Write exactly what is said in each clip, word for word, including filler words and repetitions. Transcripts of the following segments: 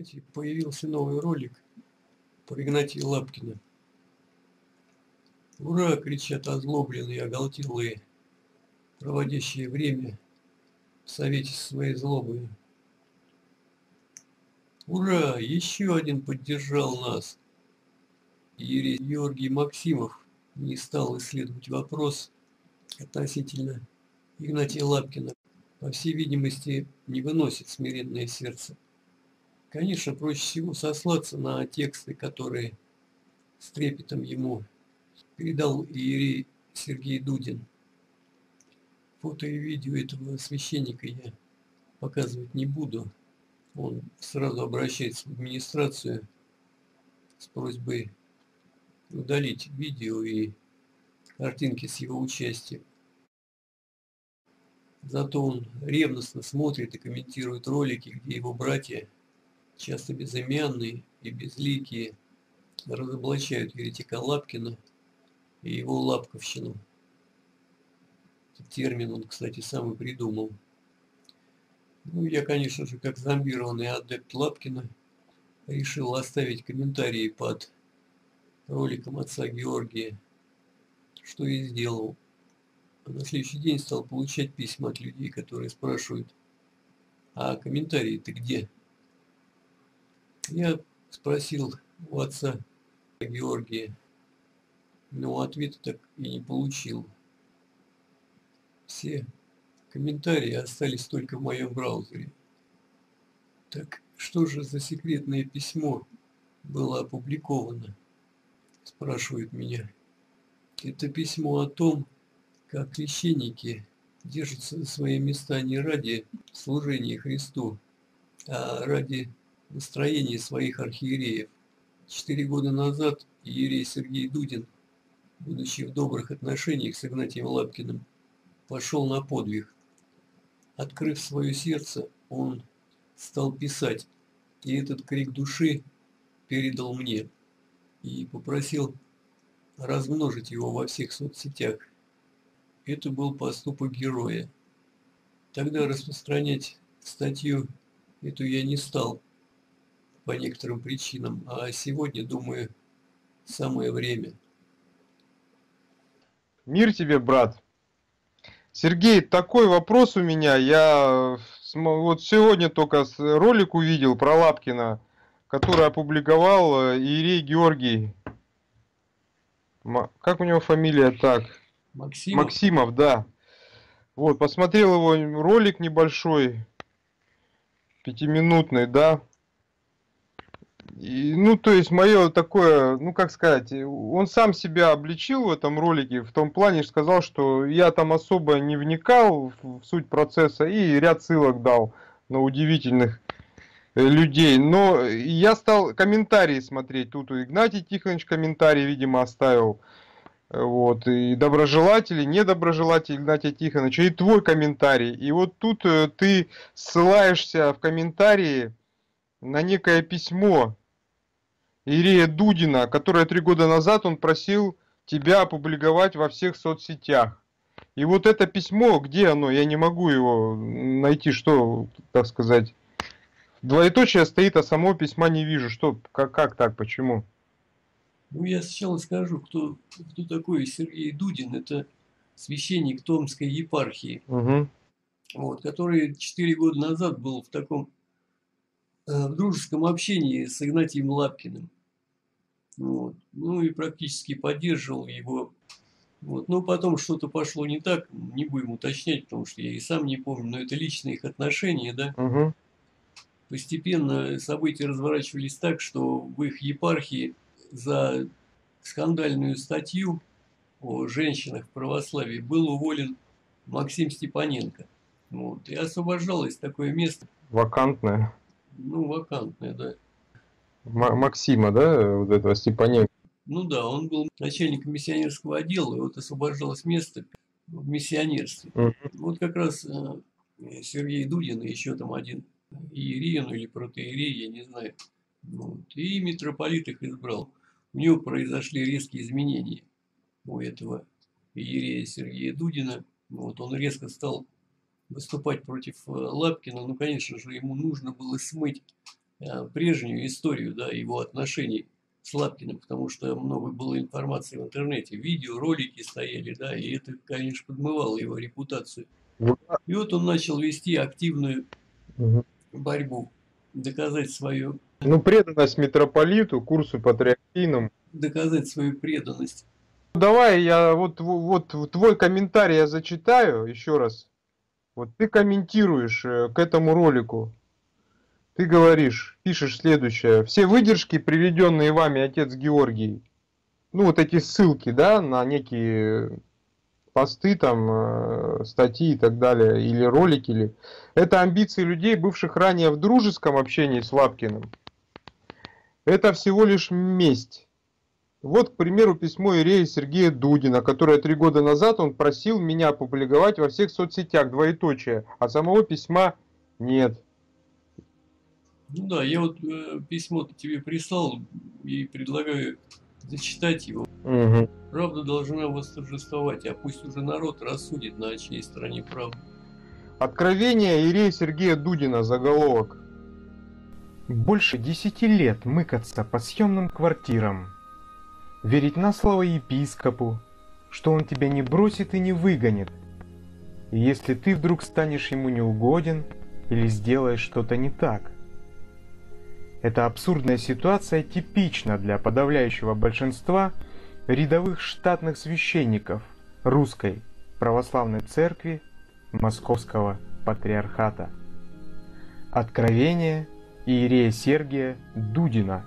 Знаете, появился новый ролик про Игнатия Лапкина. «Ура!» — кричат озлобленные, оголтелые, проводящие время в совете со своей злобой. «Ура! Еще один поддержал нас!» Иерей Георгий Максимов не стал исследовать вопрос относительно Игнатия Лапкина. По всей видимости, не выносит смиренное сердце. Конечно, проще всего сослаться на тексты, которые с трепетом ему передал иерей Сергей Дудин. Фото и видео этого священника я показывать не буду. Он сразу обращается в администрацию с просьбой удалить видео и картинки с его участием. Зато он ревностно смотрит и комментирует ролики, где его братья, часто безымянные и безликие, разоблачают еретика Лапкина и его лапковщину. Этот термин он, кстати, сам и придумал. Ну, я, конечно же, как зомбированный адепт Лапкина, решил оставить комментарии под роликом отца Георгия, что и сделал. А на следующий день стал получать письма от людей, которые спрашивают: «А комментарии-то где?» Я спросил у отца Георгия, но ответа так и не получил. Все комментарии остались только в моем браузере. Так что же за секретное письмо было опубликовано? Спрашивают меня. Это письмо о том, как священники держатся за свои места не ради служения Христу, а ради настроения своих архиереев. Четыре года назад иерей Сергей Дудин, будучи в добрых отношениях с Игнатием Лапкиным, пошел на подвиг. Открыв свое сердце, он стал писать, и этот крик души передал мне и попросил размножить его во всех соцсетях. Это был поступок героя. Тогда распространять статью эту я не стал по некоторым причинам, а сегодня, думаю, самое время. Мир тебе, брат. Сергей, такой вопрос у меня. Я вот сегодня только ролик увидел про Лапкина, который опубликовал иерей Георгий. Как у него фамилия так? Максимов? Максимов, да. Вот, посмотрел его ролик небольшой, пятиминутный, да. И, ну, то есть, мое такое, ну, как сказать, он сам себя обличил в этом ролике, в том плане, сказал, что я там особо не вникал в суть процесса и ряд ссылок дал на удивительных людей. Но я стал комментарии смотреть, тут Игнатий Тихонович комментарий, видимо, оставил. Вот, и доброжелатели, недоброжелатели Игнатия Тихоновича, и твой комментарий. И вот тут ты ссылаешься в комментарии на некое письмо иерея Дудина, которое три года назад он просил тебя опубликовать во всех соцсетях. И вот это письмо, где оно? Я не могу его найти, что, так сказать, двоеточие стоит, а самого письма не вижу. Что, как, как так, почему? Ну, я сначала скажу, кто, кто такой Сергей Дудин. Это священник Томской епархии, угу. вот, который четыре года назад был в таком э, в дружеском общении с Игнатием Лапкиным. Вот, ну и практически поддерживал его. Вот, но потом что-то пошло не так, не будем уточнять, потому что я и сам не помню, но это личные их отношения, да. Угу. Постепенно события разворачивались так, что в их епархии за скандальную статью о женщинах в православии был уволен Максим Степаненко. Вот, и освобождалось такое место. Вакантное. Ну, вакантное, да. М- Максима, да, вот этого Степаненко. Ну да, он был начальником миссионерского отдела, и вот освобождалось место в миссионерстве. Угу. Вот как раз э, Сергей Дудин и еще там один иерей, ну или протоиерей, я не знаю. Вот, и митрополит их избрал. У него произошли резкие изменения у этого иерея Сергея Дудина. Вот, он резко стал выступать против Лапкина. Ну, конечно же, ему нужно было смыть э, прежнюю историю, да, его отношений с Лапкиным, потому что много было информации в интернете, видео, ролики стояли, да, и это, конечно, подмывало его репутацию. И вот он начал вести активную Мгм. борьбу, доказать свою, Ну, преданность митрополиту, курсу патриархийному. доказать свою преданность. Давай я вот, вот, вот твой комментарий я зачитаю еще раз. Вот ты комментируешь э, к этому ролику. Ты говоришь, пишешь следующее. Все выдержки, приведенные вами, отец Георгий, ну вот эти ссылки, да, на некие посты, там, э, статьи и так далее, или ролики, или... это амбиции людей, бывших ранее в дружеском общении с Лапкиным. Это всего лишь месть. Вот, к примеру, письмо Иерея Сергея Дудина, которое три года назад он просил меня опубликовать во всех соцсетях, двоеточие, а самого письма нет. Ну да, я вот э, письмо тебе прислал и предлагаю зачитать его. Угу. Правда должна восторжествовать, а пусть уже народ рассудит, на чьей стороне правда. Откровение Иерея Сергея Дудина, заголовок. Больше десяти лет мыкаться по съемным квартирам. Верить на слово епископу, что он тебя не бросит и не выгонит. И если ты вдруг станешь ему неугоден или сделаешь что-то не так. Эта абсурдная ситуация типична для подавляющего большинства рядовых штатных священников Русской Православной Церкви Московского Патриархата. Откровение Иерея Сергия Дудина.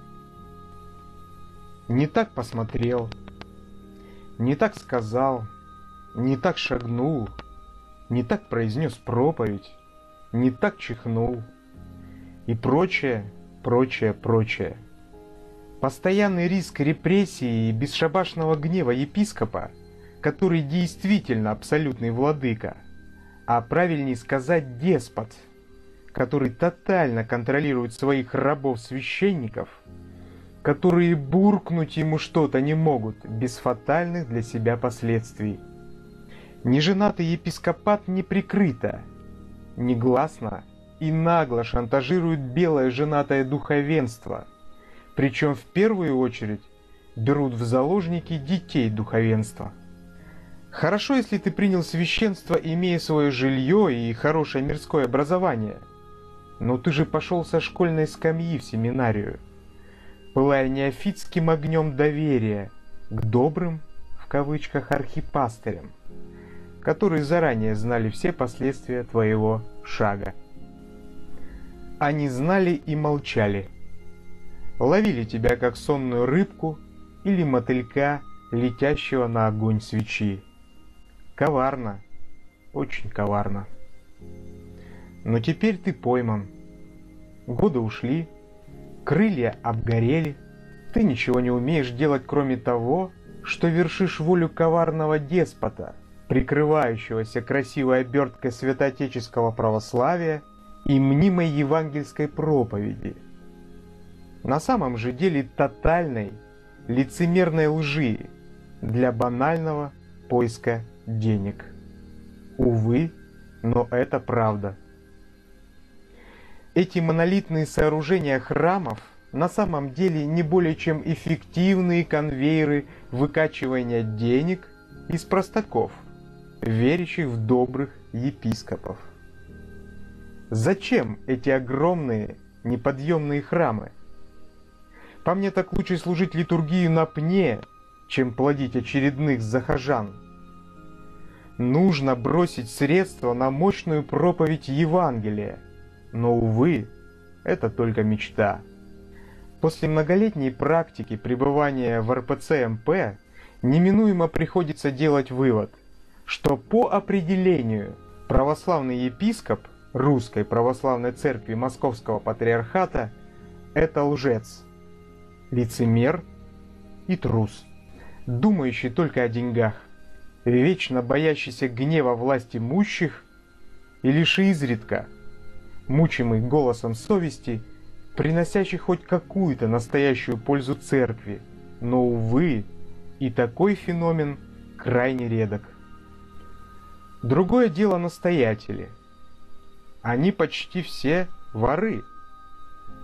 Не так посмотрел, не так сказал, не так шагнул, не так произнес проповедь, не так чихнул и прочее, прочее, прочее. Постоянный риск репрессии и бесшабашного гнева епископа, который действительно абсолютный владыка, а правильнее сказать деспот, который тотально контролирует своих рабов-священников, которые буркнуть ему что-то не могут без фатальных для себя последствий. Неженатый епископат неприкрыто, негласно и нагло шантажирует белое женатое духовенство, причем в первую очередь берут в заложники детей духовенства. Хорошо, если ты принял священство, имея свое жилье и хорошее мирское образование, но ты же пошел со школьной скамьи в семинарию, пылая неофитским огнем доверия к добрым, в кавычках, архипастырям, которые заранее знали все последствия твоего шага. Они знали и молчали, ловили тебя как сонную рыбку или мотылька, летящего на огонь свечи. Коварно, очень коварно. Но теперь ты пойман. Годы ушли, крылья обгорели, ты ничего не умеешь делать, кроме того, что вершишь волю коварного деспота, прикрывающегося красивой оберткой святоотеческого православия и мнимой евангельской проповеди. На самом же деле тотальной, лицемерной лжи для банального поиска денег. Увы, но это правда. Эти монолитные сооружения храмов на самом деле не более чем эффективные конвейеры выкачивания денег из простаков, верящих в добрых епископов. Зачем эти огромные неподъемные храмы? По мне, так лучше служить литургию на пне, чем плодить очередных захожан. Нужно бросить средства на мощную проповедь Евангелия, но, увы, это только мечта. После многолетней практики пребывания в эр пэ цэ эм пэ неминуемо приходится делать вывод, что по определению православный епископ Русской Православной Церкви Московского Патриархата – это лжец, лицемер и трус, думающий только о деньгах, вечно боящийся гнева власть имущих и лишь изредка мучимый голосом совести, приносящий хоть какую-то настоящую пользу церкви, но, увы, и такой феномен крайне редок. Другое дело настоятели. Они почти все воры.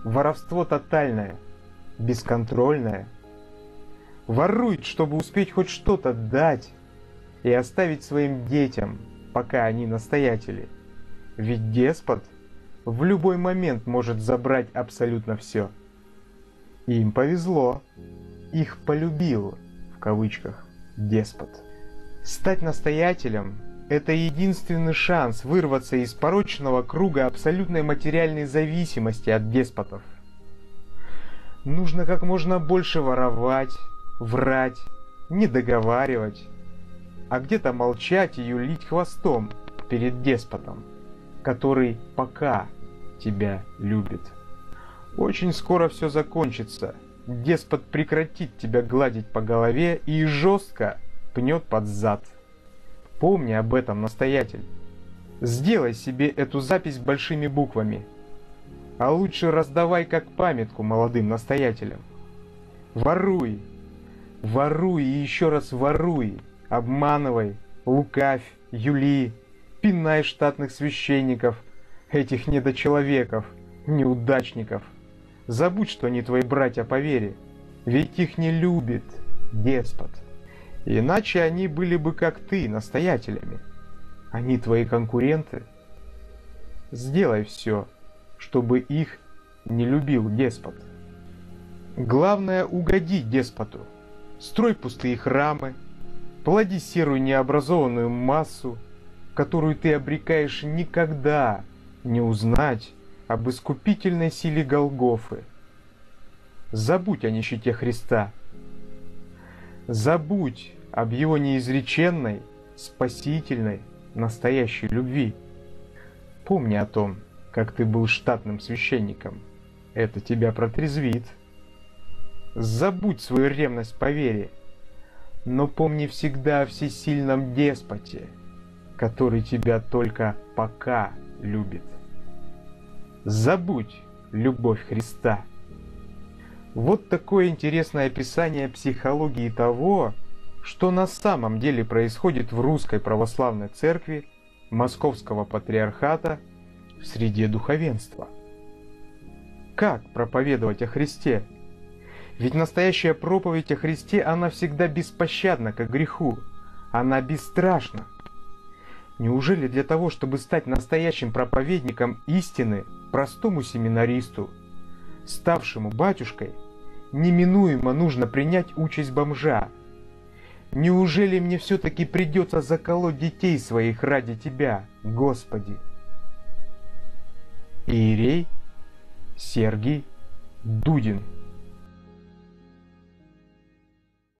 Воровство тотальное, бесконтрольное. Ворует, чтобы успеть хоть что-то дать и оставить своим детям, пока они настоятели. Ведь деспот в любой момент может забрать абсолютно все. Им повезло. Их полюбил, в кавычках, деспот. Стать настоятелем – это единственный шанс вырваться из порочного круга абсолютной материальной зависимости от деспотов. Нужно как можно больше воровать, врать, не договаривать, а где-то молчать и юлить хвостом перед деспотом, который пока тебя любит. Очень скоро все закончится. Деспот прекратит тебя гладить по голове и жестко пнет под зад. Помни об этом, настоятель. Сделай себе эту запись большими буквами. А лучше раздавай как памятку молодым настоятелям. Воруй, воруй и еще раз воруй, обманывай, лукавь, юли, пинай штатных священников, этих недочеловеков, неудачников. Забудь, что они твои братья по вере, ведь их не любит деспот. Иначе они были бы как ты, настоятелями. Они твои конкуренты. Сделай все, чтобы их не любил деспот. Главное угодить деспоту. Строй пустые храмы, плоди серую необразованную массу, которую ты обрекаешь никогда не узнать об искупительной силе Голгофы. Забудь о нищете Христа. Забудь об его неизреченной, спасительной, настоящей любви. Помни о том, как ты был штатным священником. Это тебя протрезвит. Забудь свою ревность по вере, но помни всегда о всесильном деспоте, который тебя только пока любит. Забудь любовь Христа. Вот такое интересное описание психологии того, что на самом деле происходит в Русской Православной Церкви Московского Патриархата в среде духовенства. Как проповедовать о Христе? Ведь настоящая проповедь о Христе, она всегда беспощадна к греху, она бесстрашна. Неужели для того, чтобы стать настоящим проповедником истины, простому семинаристу, ставшему батюшкой, неминуемо нужно принять участь бомжа? Неужели мне все-таки придется заколоть детей своих ради Тебя, Господи? Иерей Сергий Дудин.